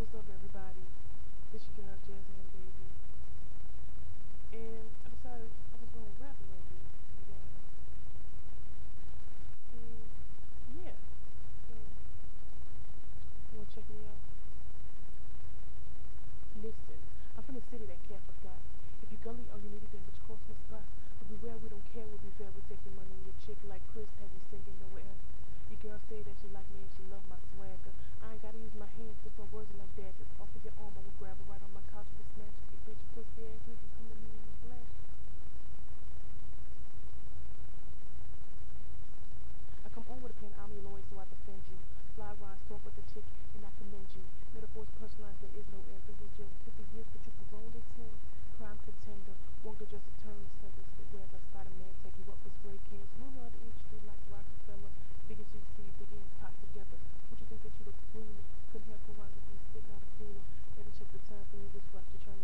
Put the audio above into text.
What's up, everybody? This your girl, JazzyMBabii, and I decided I was gonna rap a little bit for you guys. And yeah, so you wanna check me out? Listen, I'm from the city that can't forgot. If you gully all you need it, then bitch cross my spot. But beware, we don't care, we'll be fair. We take your money and your chick like Chris, have you singing nowhere. Your girl say that she like me and she love my swagger. I ain't gotta use my hands, different words like that. Just off of your arm, I will grab her right on my couch and snatch you. Bitch, pussy ass niggas come to me in the flash. I come on with a pen, I'm your lawyer, so I defend you. Fly rhymes, talk with the chick, and I commend you. Metaphors, punchlines, there is no end. Bring your jail 50 years, but you parole to 10. Prime contender, won't just a term sentence. Fit wherever Spider-Man take you up with spray cans. Move around the industry like Rockefeller. Biggest GC, Biggie and Pac together. Would you think that you look foolish? Couldn't help who rhymes with me, spitting out a cooler. Better check the time for you, this rush to trying